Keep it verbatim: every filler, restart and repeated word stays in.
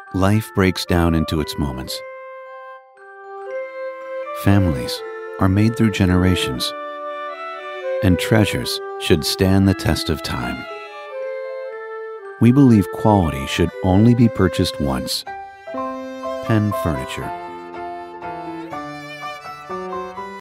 Life breaks down into its moments. Families are made through generations, and treasures should stand the test of time. We believe quality should only be purchased once. Penn Furniture.